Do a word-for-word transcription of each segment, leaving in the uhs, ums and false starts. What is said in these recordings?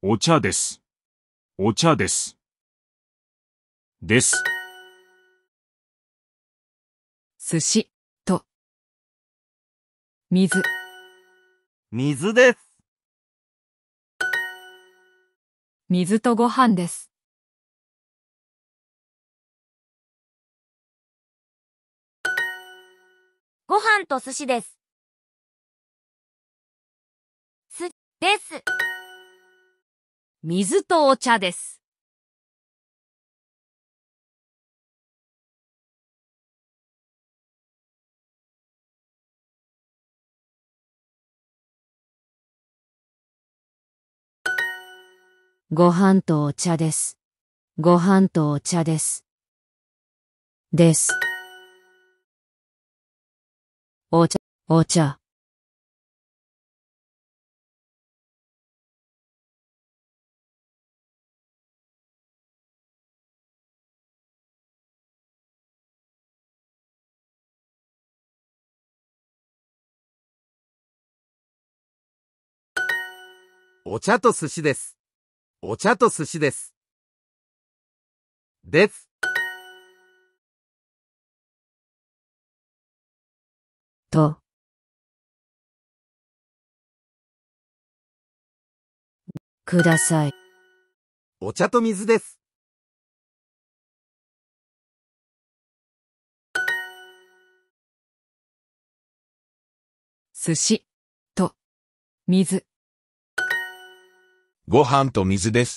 お茶です。お茶です。です。 寿司と水。 水です。 水とご飯です。 ご飯と寿司です。す、です。 水とお茶です。 ご飯とお茶です。ご飯とお茶です。です。お茶、お茶。 お茶と寿司です。お茶と寿司です。です。 と。ください。 お茶と水です。 寿司と水。 ご飯と水です。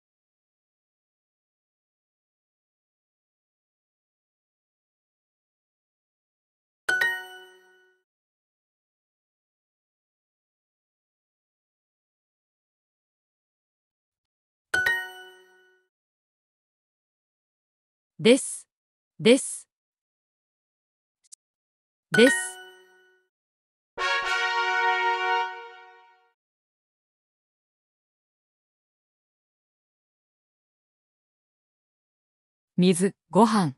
です。です。です。水、ご飯。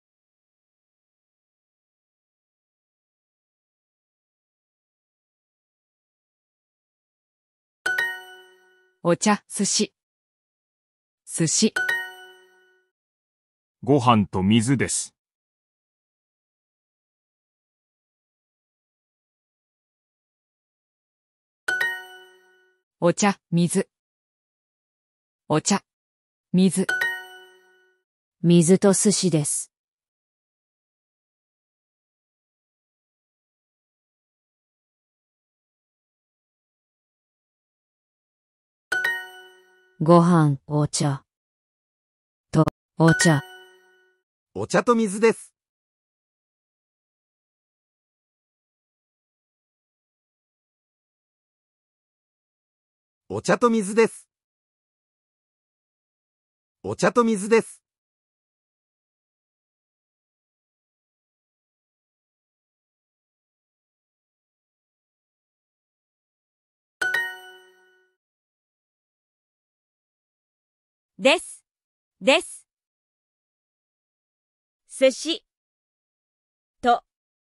お茶、寿司。寿司。 ご飯と水です。 お茶、水。お茶、水。 水と寿司です。ご飯、お茶。と、お茶。 お茶と水です。お茶と水です。お茶と水です。 です。です。寿司と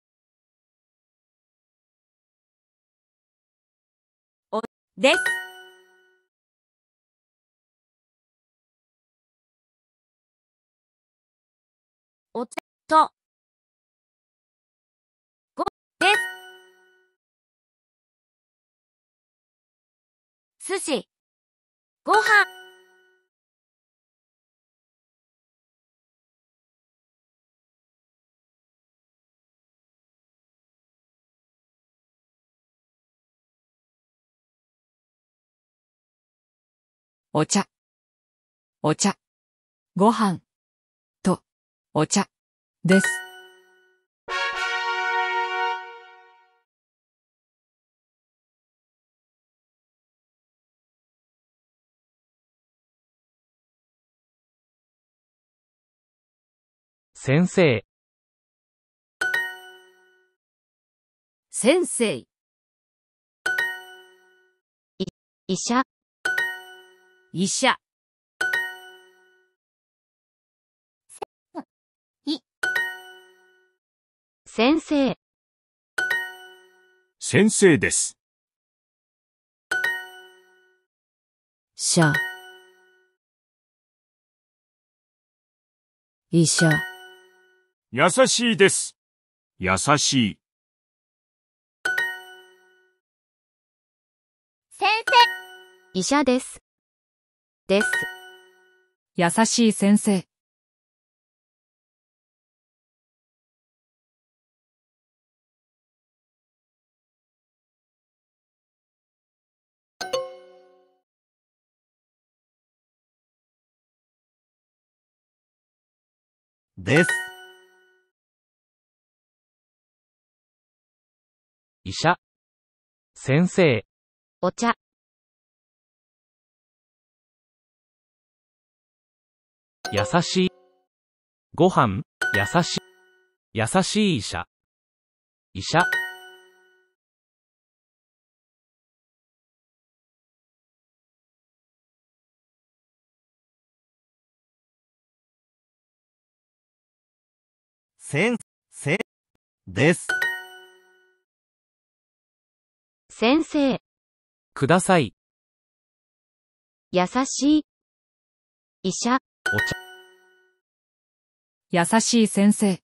お、です。お茶とご、です。寿司、ご飯。 お茶。お茶。ご飯。と、お茶。です。 先生。 先生。 医者。 医者。 い。 先生。 先生です。 者。医者。 優しいです。優しい。 先生。 医者です。です。 優しい先生。 です。 医者。先生。 お茶。 優しい。ご飯。優しい。優しい医者。医者。 先生。です。 先生。 ください。 優しい。医者。 お茶。 優しい先生。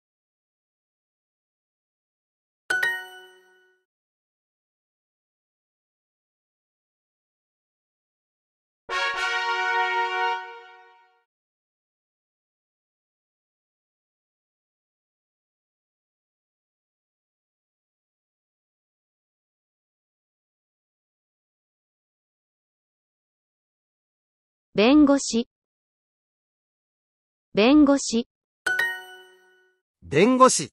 弁護士。弁護士。 弁護士。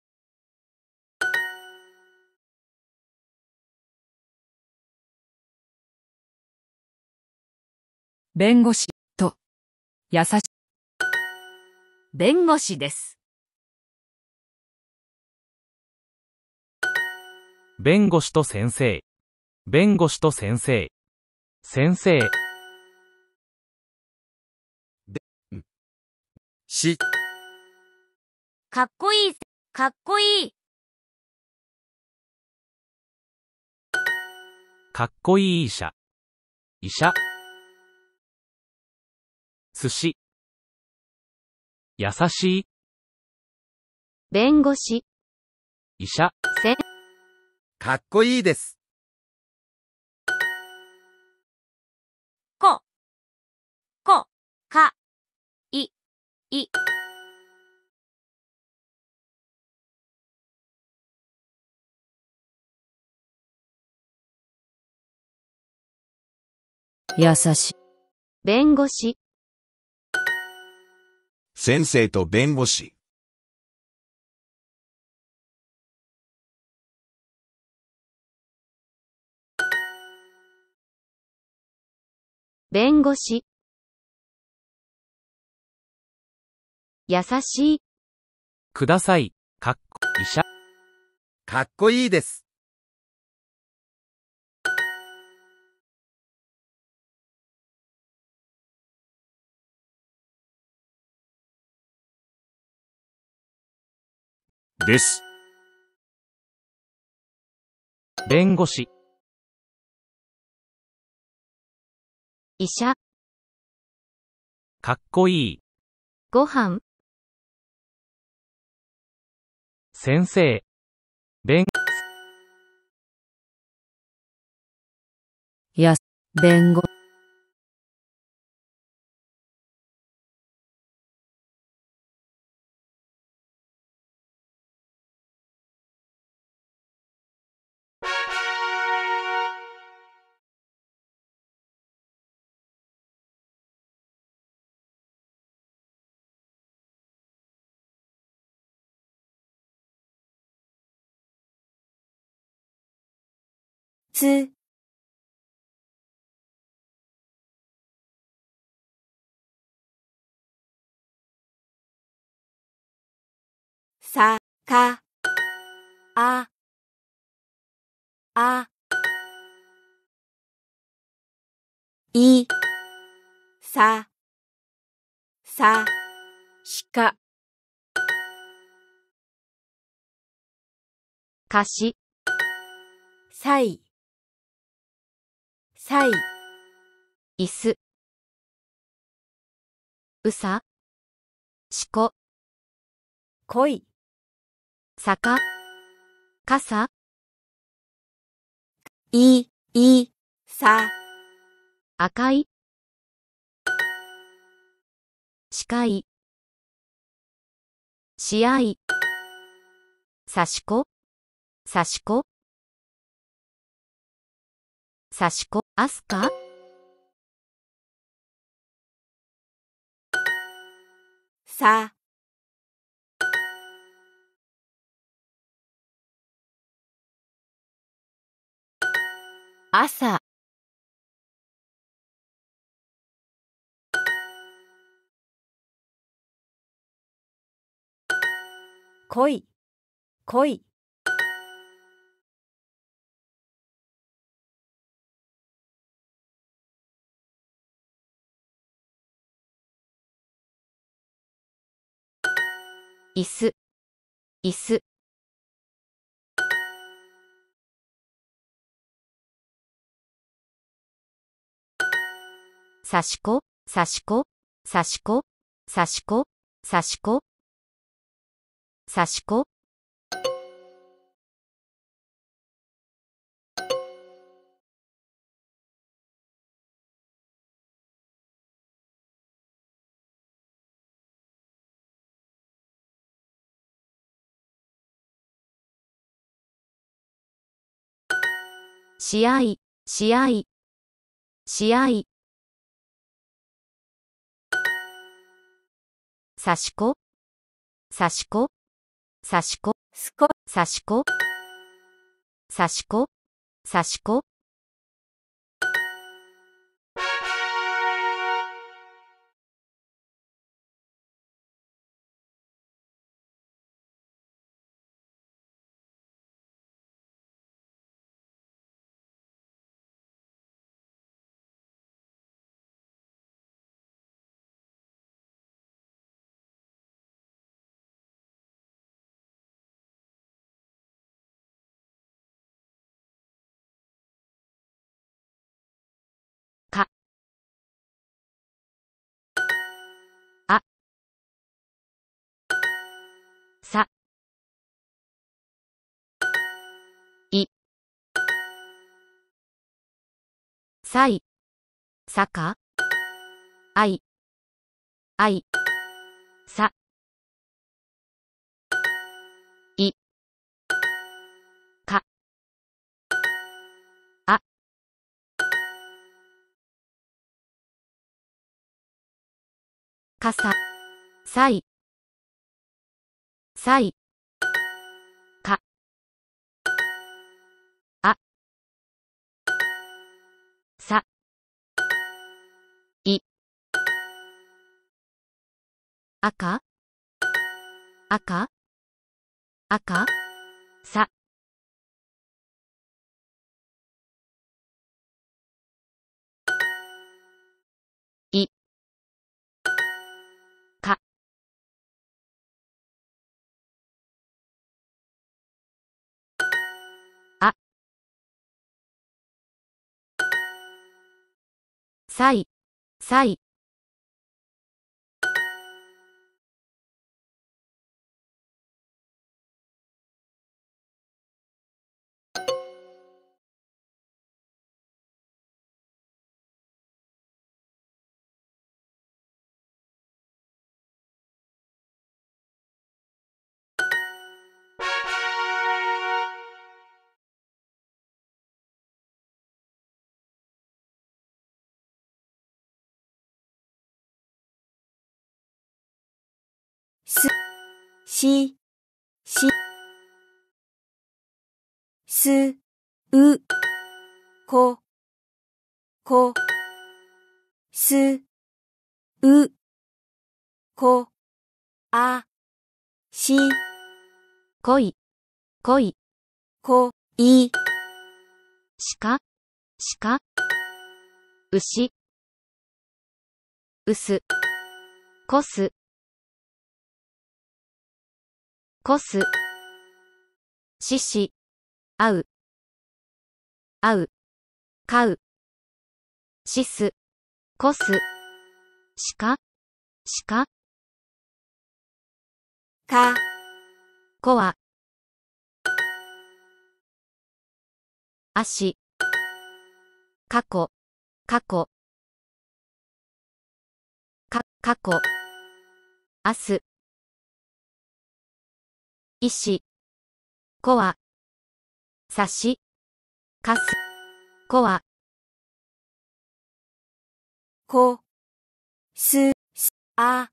弁護士と優しい。 弁護士です。 弁護士と先生。弁護士と先生。先生。 し。 かっこいい。かっこいい。 かっこいい医者。医者。寿司。優しい。 弁護士。 医者。 せ。 かっこいいです。 こ。こ。か。い。い。 優しい。 弁護士。 先生と弁護士。 弁護士。優しい。 ください。かっこ医者。 かっこいいです。 です。 弁護士。 医者。 かっこいい。 ご飯。 先生。弁、 や、弁護。 つ。さ、か。あ。あ。い。さ。さ。しか。 貸し。 さい。さい。 椅子。うさ。しこ。 恋。 坂。傘。 い、い、さ。 赤い。視界。試合。刺し子。刺し子。刺し子。アスカ。 さ。朝。恋。恋。 椅子。椅子。刺し子。刺し子。刺し子。刺し子。刺し子。刺し子。試合。試合。試合。刺し子。刺し子。刺し子。 すこ。 刺し子。刺し子。刺し子。か。あ。さ。い。さい。さか。あい。あい。さ。い。か。あ。かさ。さい。さい。か。あ。さ。い。赤。赤。赤。さ。い。か。あ。さい。さい。 す、し、し、す、う、こ、こ、す、う、こ、あ、し、 恋。恋。 こ、い、 鹿。鹿。牛。うす。こす。こす。しし。あう。あう。かう。しす。 コス。鹿、鹿、 か、 コア。足、過去、過去、か、過去、明日、石、コア、差し、かす、コア、 こ、す、す、あ、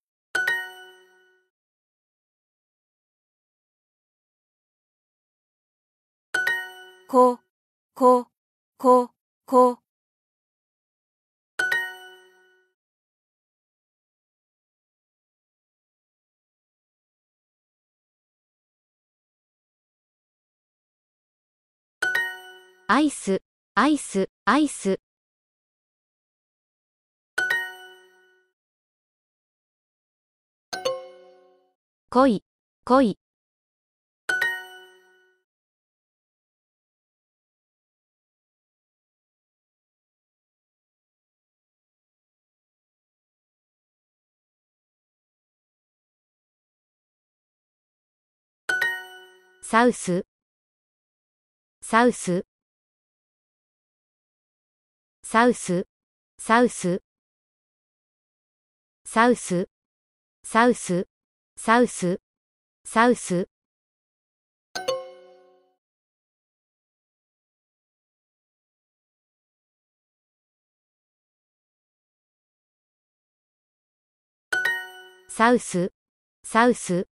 こ、こ、こ、こ、 アイス、アイス、アイス、恋、恋、サウス、サウス、サウス、サウス、サウス、サウス、サウス、サウス、サウス、サウス、